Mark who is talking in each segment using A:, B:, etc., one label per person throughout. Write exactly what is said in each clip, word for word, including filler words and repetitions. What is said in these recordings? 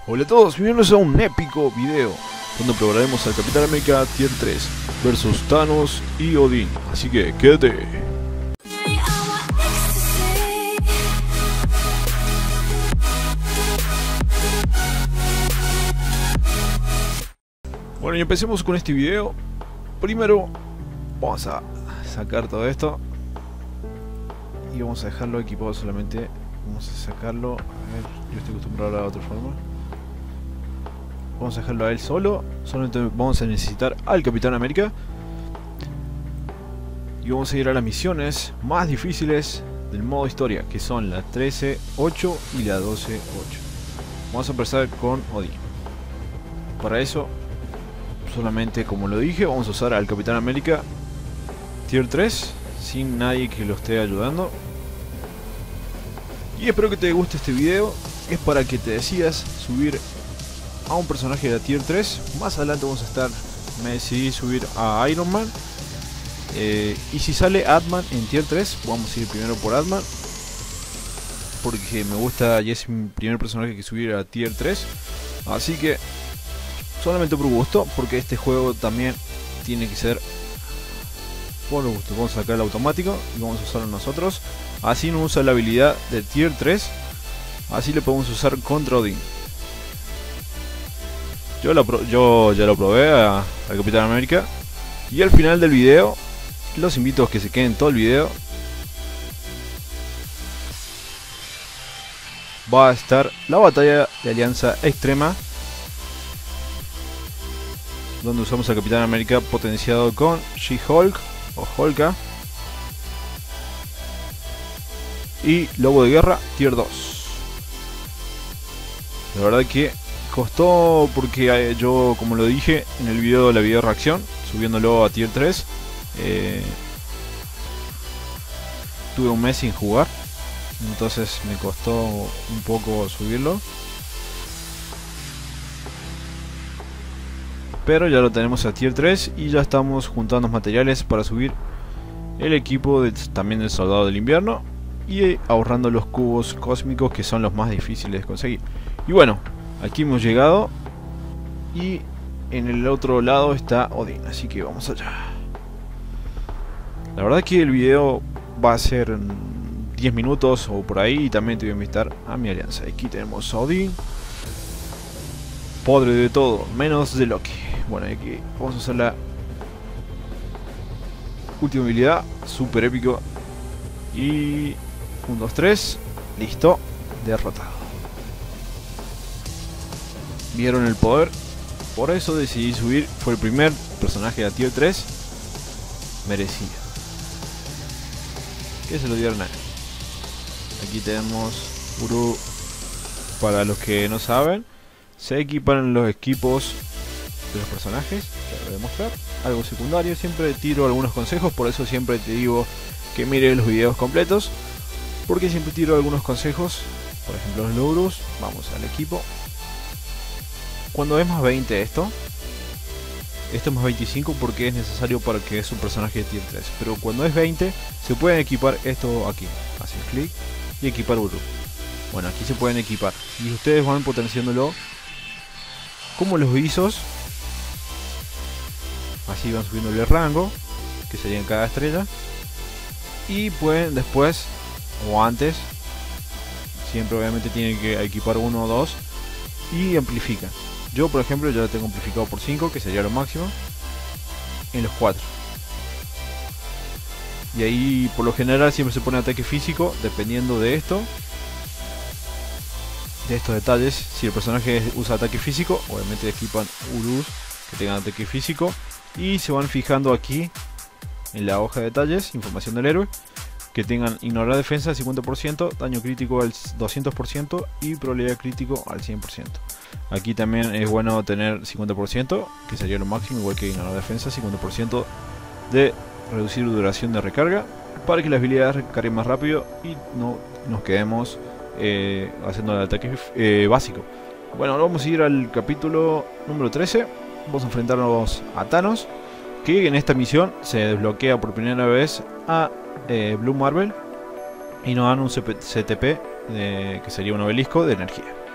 A: Hola a todos, bienvenidos a un épico video donde probaremos al Capitán América Tier tres versus Thanos y Odín, así que quédate. Bueno, y empecemos con este video. Primero vamos a sacar todo esto y vamos a dejarlo equipado solamente. Vamos a sacarlo, a ver, yo estoy acostumbrado a la otra forma. Vamos a dejarlo a él solo. Solamente vamos a necesitar al Capitán América. Y vamos a ir a las misiones más difíciles del modo historia, que son la trece ocho y la doce ocho. Vamos a empezar con Odín. Para eso, solamente como lo dije, vamos a usar al Capitán América Tier tres, sin nadie que lo esté ayudando. Y espero que te guste este video. Es para que te decidas subir a un personaje de la Tier tres. Más adelante vamos a estar, me decidí subir a Iron Man, eh, y si sale Ant-Man en Tier tres, vamos a ir primero por Ant-Man, porque me gusta y es mi primer personaje que subir a Tier tres. Así que solamente por gusto, porque este juego también tiene que ser por gusto. Vamos a sacar el automático y vamos a usarlo nosotros. Así no usa la habilidad de Tier tres, así le podemos usar contra Odín. Yo, la pro yo ya lo probé a, al Capitán América. Y al final del video, los invito a que se queden todo el video. Va a estar la batalla de Alianza Extrema, donde usamos al Capitán América potenciado con She-Hulk o Hulka y Lobo de Guerra Tier dos. La verdad que costó, porque yo, como lo dije en el video de la video reacción, subiéndolo a Tier tres, eh, tuve un mes sin jugar, entonces me costó un poco subirlo, pero ya lo tenemos a Tier tres y ya estamos juntando materiales para subir el equipo de, también del Soldado del Invierno, y ahorrando los cubos cósmicos, que son los más difíciles de conseguir. Y bueno, aquí hemos llegado y en el otro lado está Odín, así que vamos allá. La verdad que el video va a ser diez minutos o por ahí, y también te voy a invitar a mi alianza. Aquí tenemos a Odín, podre de todo, menos de Loki. Bueno, aquí vamos a usar la última habilidad, super épico. Y uno, dos, tres, listo, derrotado. Vieron el poder, por eso decidí subir. Fue el primer personaje de Tier tres merecido, que se lo dieron a él. Aquí tenemos Uru. Para los que no saben, se equipan los equipos de los personajes. Te voy a mostrar algo secundario. Siempre tiro algunos consejos, por eso siempre te digo que mires los videos completos, porque siempre tiro algunos consejos. Por ejemplo, los logros. Vamos al equipo. Cuando es más veinte esto, esto es más veinticinco porque es necesario para que es un personaje de Tier tres. Pero cuando es veinte, se pueden equipar esto aquí. Hacen clic y equipar Uru. Bueno, aquí se pueden equipar y ustedes van potenciándolo como los visos. Así van subiéndole el rango, que sería en cada estrella. Y pueden después, o antes, siempre obviamente tienen que equipar uno o dos y amplifican. Yo, por ejemplo, ya lo tengo amplificado por cinco, que sería lo máximo, en los cuatro. Y ahí, por lo general, siempre se pone ataque físico, dependiendo de esto, de estos detalles. Si el personaje usa ataque físico, obviamente equipan Urus que tengan ataque físico. Y se van fijando aquí, en la hoja de detalles, información del héroe, que tengan ignorar defensa al cincuenta por ciento, daño crítico al doscientos por ciento y probabilidad crítico al cien por ciento. Aquí también es bueno tener cincuenta por ciento, que sería lo máximo, igual que ignorar defensa, cincuenta por ciento de reducir duración de recarga, para que las habilidades recarguen más rápido y no nos quedemos eh, haciendo el ataque eh, básico. Bueno, ahora vamos a ir al capítulo número trece. Vamos a enfrentarnos a Thanos, que en esta misión se desbloquea por primera vez a eh, Blue Marvel, y nos dan un C T P de, que sería un obelisco de energía,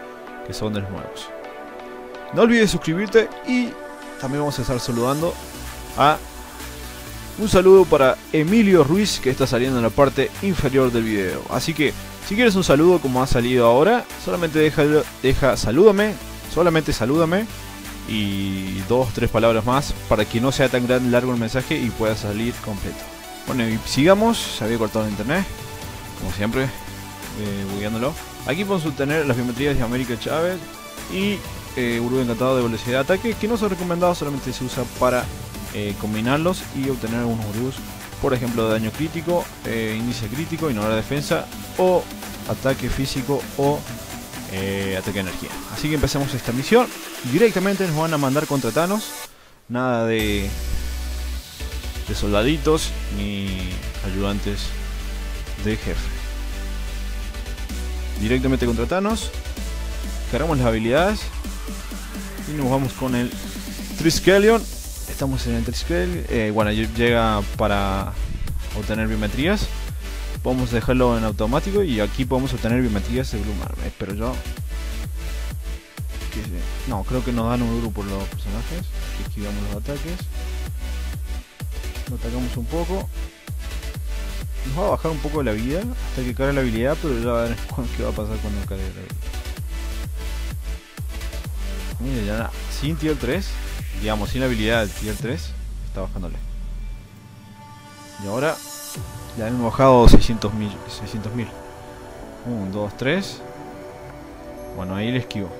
A: que son de los nuevos. No olvides suscribirte y también vamos a estar saludando a... Un saludo para Emilio Ruiz, que está saliendo en la parte inferior del video. Así que si quieres un saludo como ha salido ahora, solamente deja, deja salúdame, solamente salúdame y dos, tres palabras más para que no sea tan gran largo el mensaje y pueda salir completo. Bueno, y sigamos. Se había cortado el internet, como siempre, eh, bugueándolo. Aquí podemos obtener las biometrías de América Chávez y eh, Urú encantado de velocidad de ataque, que no son recomendados, solamente se usa para eh, combinarlos y obtener algunos Urús, por ejemplo, de daño crítico, eh, índice crítico, ignorar defensa o ataque físico o eh, ataque de energía. Así que empecemos esta misión. Directamente nos van a mandar contra Thanos. Nada de, de soldaditos ni ayudantes de jefe. Directamente contra Thanos. Cargamos las habilidades y nos vamos con el Triskelion. Estamos en el Triskelion. Eh, bueno, llega para obtener biometrías. Podemos dejarlo en automático y aquí podemos obtener biometrías de Blue Marvel. Espero yo. No, creo que nos dan un duro por los personajes. Aquí esquivamos los ataques. Lo atacamos un poco. Nos va a bajar un poco la vida hasta que cargue la habilidad, pero ya va a ver qué va a pasar cuando cargue la habilidad. Mire, ya sin tier tres, digamos, sin la habilidad del tier tres, está bajándole. Y ahora ya hemos bajado seiscientos mil. uno, dos, tres. Bueno, ahí le esquivo.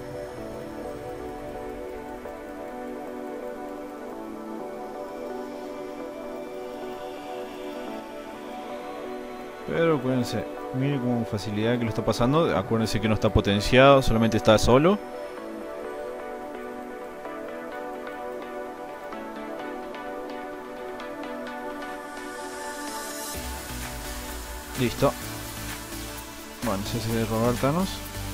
A: Pero acuérdense, miren con facilidad que lo está pasando. Acuérdense que no está potenciado, solamente está solo. Listo. Bueno, se hace robar Thanos.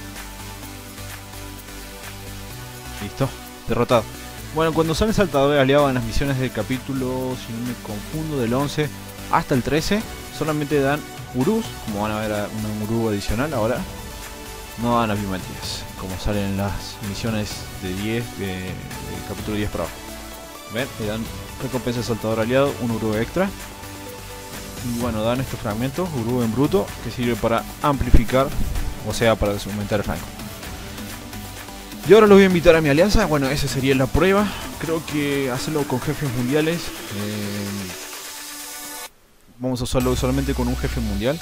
A: Listo, derrotado. Bueno, cuando sale saltador aliado en las misiones del capítulo, si no me confundo, del once hasta el trece, solamente dan Urús, como van a ver un Urú adicional ahora. No dan las biometrías, como salen en las misiones de diez, de, de capítulo diez para abajo. Ven, le dan recompensa de saltador aliado, un Urú extra. Y bueno, dan estos fragmentos, Urú en bruto, que sirve para amplificar, o sea, para aumentar el rango. Y ahora los voy a invitar a mi alianza. Bueno, esa sería la prueba. Creo que hacerlo con jefes mundiales. Eh, vamos a usarlo solamente con un jefe mundial.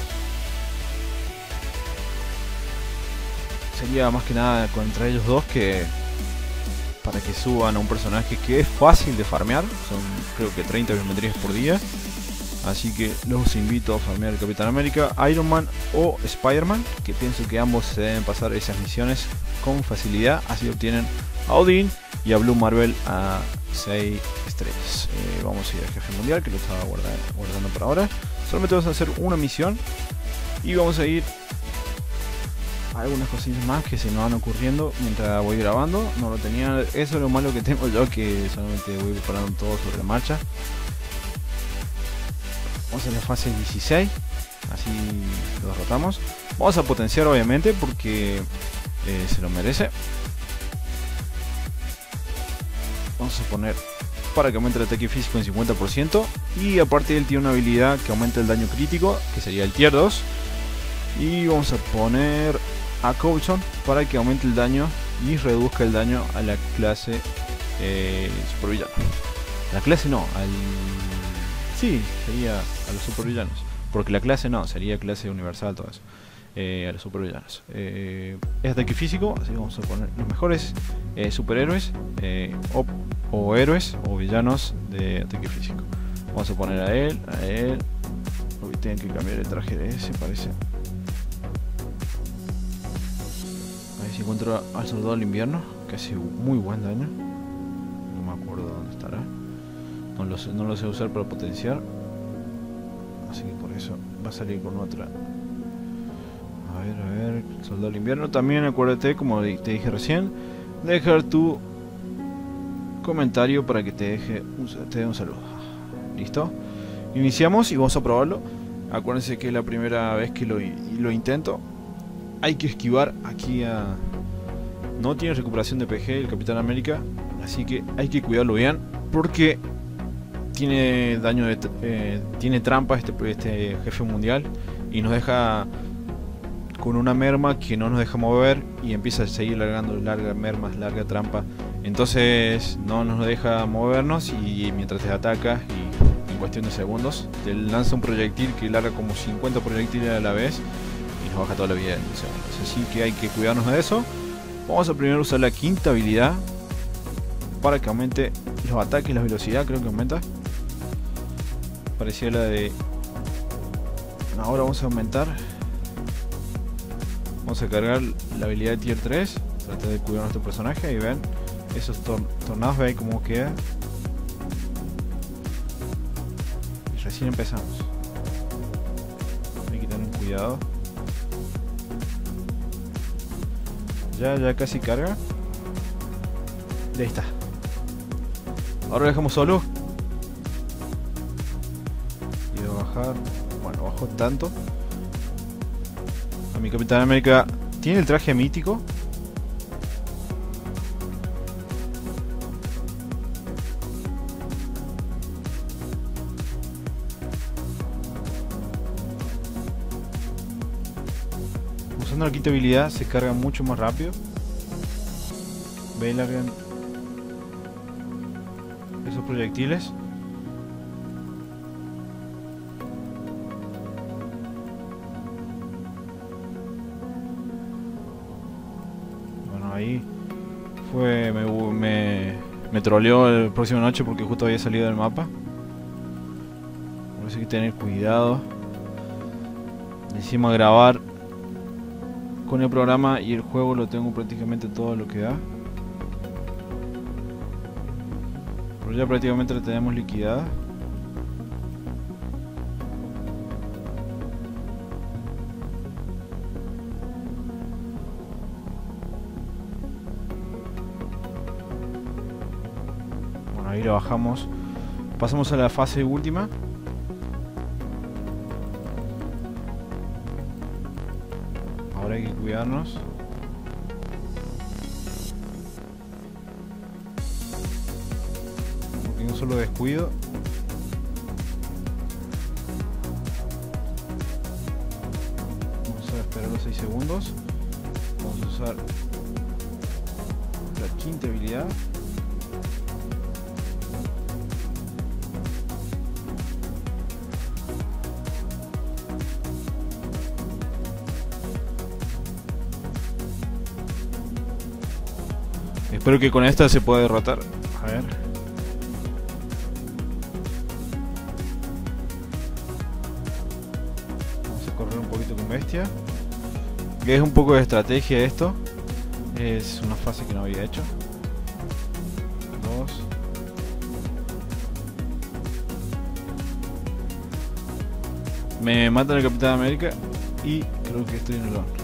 A: Sería más que nada contra ellos dos, que para que suban a un personaje que es fácil de farmear. Son creo que treinta biometrías por día. Así que los invito a farmear el Capitán América, Iron Man o Spider-Man, que pienso que ambos se deben pasar esas misiones con facilidad. Así obtienen a Odin y a Blue Marvel a seis estrellas. Eh, vamos a ir al jefe mundial, que lo estaba guardando, guardando para ahora. Solamente vamos a hacer una misión y vamos a ir a algunas cosillas más que se nos van ocurriendo mientras voy grabando. No lo tenía, eso es lo malo que tengo yo, que solamente voy preparando todo sobre la marcha. Vamos a la fase dieciséis, así lo derrotamos. Vamos a potenciar obviamente porque eh, se lo merece. Vamos a poner para que aumente el ataque físico en cincuenta por ciento. Y aparte él tiene una habilidad que aumenta el daño crítico, que sería el tier dos. Y vamos a poner a Coulson para que aumente el daño y reduzca el daño a la clase eh, supervillano. La clase no, al... Sí, sería a los supervillanos. Porque la clase no, sería clase universal, todo eso. Eh, a los supervillanos. Eh, es ataque físico, así que vamos a poner los mejores eh, superhéroes eh, o, o héroes o villanos de ataque físico. Vamos a poner a él, a él. Uy, tienen que cambiar el traje de ese, parece. Ahí se encuentra al soldado del invierno, que hace muy buen daño. No me acuerdo dónde estará. No lo sé, no lo sé usar para potenciar. Así que por eso va a salir con otra. A ver, a ver. Soldado del invierno. También acuérdate, como te dije recién, dejar tu comentario para que te deje un, te dé un saludo. ¿Listo? Iniciamos y vamos a probarlo. Acuérdense que es la primera vez que lo, lo intento. Hay que esquivar aquí a, No tiene recuperación de P G el Capitán América, así que hay que cuidarlo bien porque tiene daño de eh, tiene trampa este, este jefe mundial y nos deja con una merma que no nos deja mover y empieza a seguir largando larga mermas, larga trampa. Entonces no nos deja movernos y mientras te ataca y en cuestión de segundos te lanza un proyectil que larga como cincuenta proyectiles a la vez y nos baja toda la vida en segundos. Así que hay que cuidarnos de eso. Vamos a primero usar la quinta habilidad para que aumente los ataques y la velocidad, creo que aumenta. Parecía la de... Ahora vamos a aumentar. Vamos a cargar la habilidad de tier tres. Trata de cuidar a nuestro personaje y ven esos tor tornados, vean cómo queda. Y recién empezamos. Hay que tener cuidado. Ya, ya casi carga. Y ahí está. Ahora lo dejamos solo. Y voy a bajar. Bueno, bajó tanto. A mi Capitán América tiene el traje mítico. Usando la quinta habilidad se carga mucho más rápido. Ve, largan esos proyectiles. Bueno, ahí fue me, me, me troleó el próximo noche porque justo había salido del mapa. Por eso hay que tener cuidado. Encima grabar con el programa y el juego lo tengo prácticamente todo lo que da. Pero ya prácticamente la tenemos liquidada. Bueno, ahí lo bajamos. Pasamos a la fase última. Ahora hay que cuidarnos. Porque un solo descuido. Vamos a esperar los seis segundos. Vamos a usar la quinta habilidad. Espero que con esta se pueda derrotar. A ver. Vamos a correr un poquito con bestia. Que es un poco de estrategia esto. Es una fase que no había hecho. Dos. Me matan el Capitán América. Y creo que estoy en el horno.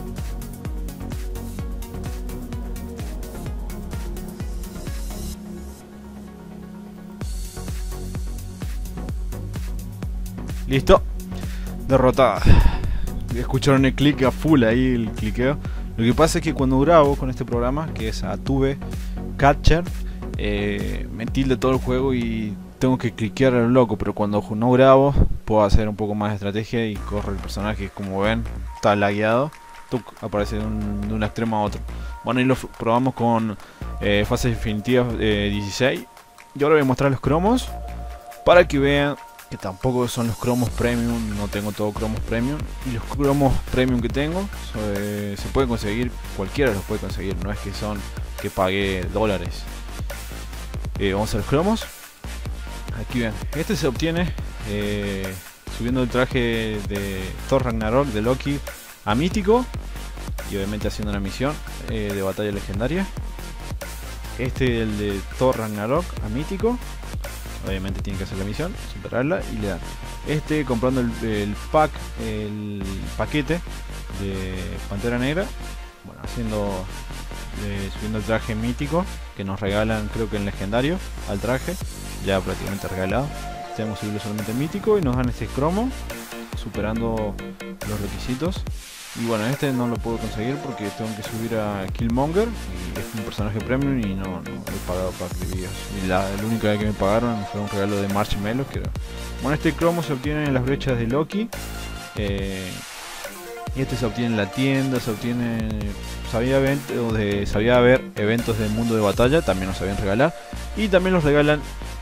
A: Listo. Derrotada. Escucharon el clic a full ahí, el cliqueo. Lo que pasa es que cuando grabo con este programa, que es Atube Catcher, eh, me tilde todo el juego y tengo que cliquear a lo loco. Pero cuando no grabo, puedo hacer un poco más de estrategia y corre el personaje. Como ven, está lagueado. Aparece de un, de un extremo a otro. Bueno, y lo probamos con eh, fases definitivas eh, dieciséis. Y ahora voy a mostrar los cromos para que vean que tampoco son los cromos premium, no tengo todo cromos premium. Y los cromos premium que tengo so, eh, se pueden conseguir, cualquiera los puede conseguir, no es que son que pague dólares. Eh, vamos a los cromos. Aquí ven, este se obtiene eh, subiendo el traje de Thor Ragnarok de Loki a mítico y obviamente haciendo una misión eh, de batalla legendaria. Este el de Thor Ragnarok a mítico. Obviamente tiene que hacer la misión, superarla y le dan. Este comprando el, el pack, el paquete de Pantera Negra. Bueno, haciendo eh, subiendo el traje mítico que nos regalan, creo que en legendario, al traje, ya prácticamente regalado. Tenemos que subirlo solamente en mítico y nos dan este cromo, superando los requisitos. Y bueno, este no lo puedo conseguir porque tengo que subir a Killmonger y es un personaje premium y no, no he pagado pack de vídeos. Y la, la única vez que me pagaron fue un regalo de Marshmallow, que era... Bueno, este cromo se obtiene en las brechas de Loki. Eh, y este se obtiene en la tienda, se obtiene... Sabía, de, sabía haber eventos del mundo de batalla, también los sabían regalar. Y también los regalan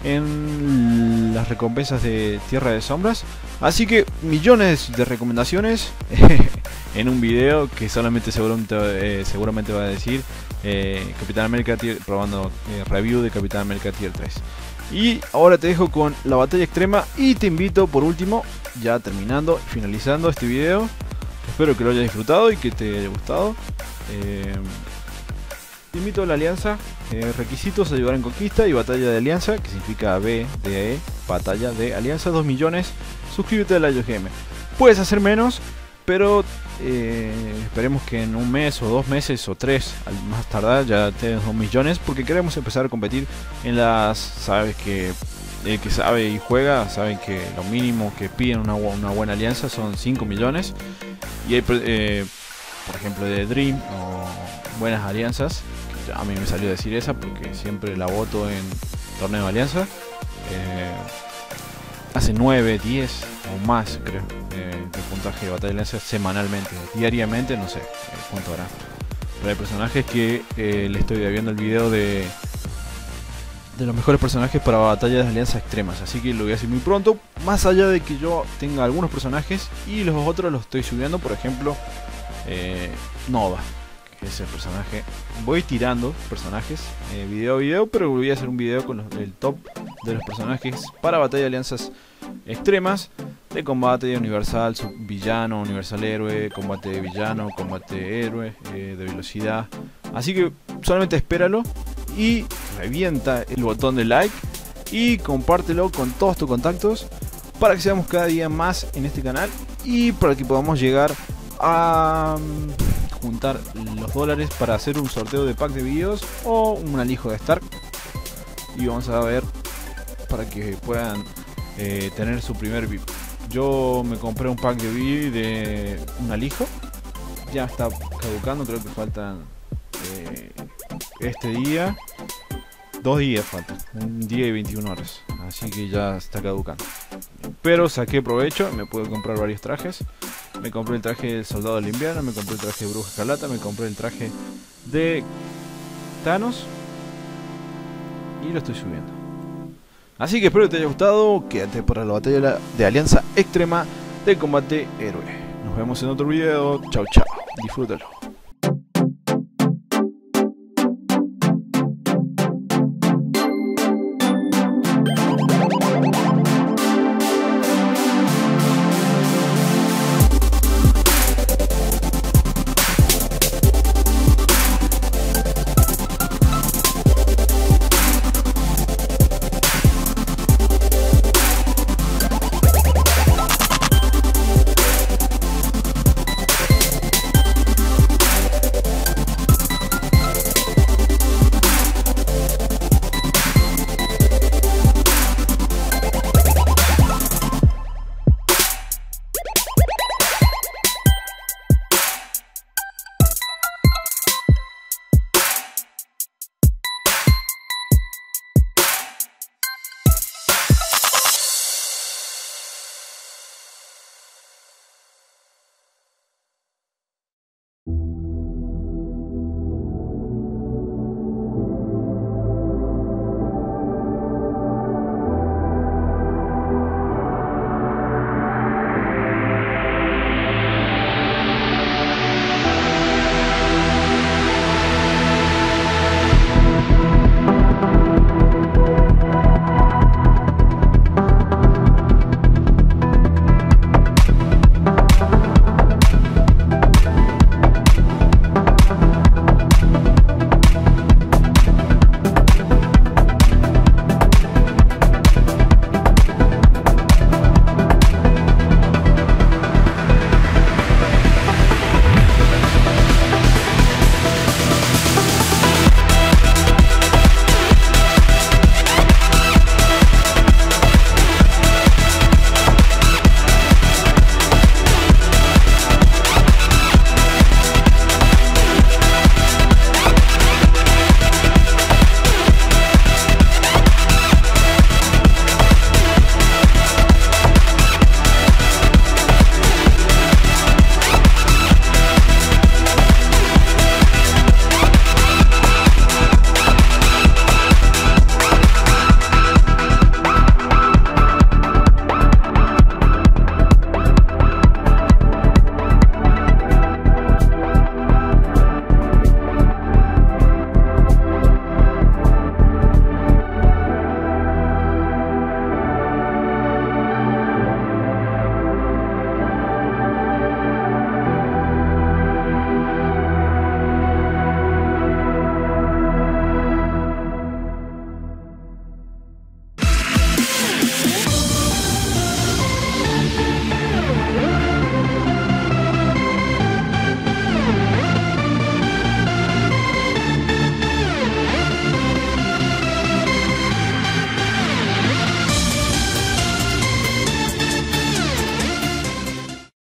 A: en las recompensas de Tierra de Sombras. Así que millones de recomendaciones en un video que solamente seguramente, eh, seguramente va a decir eh, Capitán América tier, probando eh, review de Capitán América Tier tres. Y ahora te dejo con la batalla extrema y te invito por último, ya terminando y finalizando este video. Espero que lo hayas disfrutado y que te haya gustado. Eh, te invito a la alianza. Eh, requisitos: ayudar en conquista y batalla de alianza, que significa B D E, batalla de alianza, dos millones. Suscríbete a la I O G M. Puedes hacer menos, pero eh, esperemos que en un mes o dos meses o tres, al más tardar, ya tengas dos millones, porque queremos empezar a competir en las... Sabes que el que sabe y juega, saben que lo mínimo que piden una, una buena alianza son cinco millones. Y hay, eh, por ejemplo, de Dream o buenas alianzas. A mí me salió a decir esa porque siempre la voto en torneo de alianza. Eh, hace nueve, diez o más, creo, eh, de puntaje de batalla de alianza semanalmente. Diariamente, no sé cuánto hará. Pero hay personajes que eh, le estoy debiendo el video de... de los mejores personajes para batallas de alianza extremas, así que lo voy a hacer muy pronto, más allá de que yo tenga algunos personajes y los otros los estoy subiendo. Por ejemplo, eh, Nova, que es el personaje. Voy tirando personajes eh, video a video, pero voy a hacer un video con los, el top de los personajes para batalla de alianzas extremas, de combate, de universal, villano, universal héroe, combate de villano, combate héroe, eh, de velocidad. Así que solamente espéralo y revienta el botón de like y compártelo con todos tus contactos para que seamos cada día más en este canal y para que podamos llegar a juntar los dólares para hacer un sorteo de pack de videos o un alijo de Stark. Y vamos a ver para que puedan eh, tener su primer V I P. Yo me compré un pack de V I P de un alijo, ya está caducando, creo que faltan eh, este día, dos días faltan, un día y veintiuna horas, así que ya está caducando. Pero saqué provecho, me pude comprar varios trajes. Me compré el traje del Soldado del Invierno, me compré el traje de Bruja Escarlata, me compré el traje de Thanos y lo estoy subiendo. Así que espero que te haya gustado, quédate para la batalla de alianza extrema de combate héroe. Nos vemos en otro video, chao chao, disfrútalo.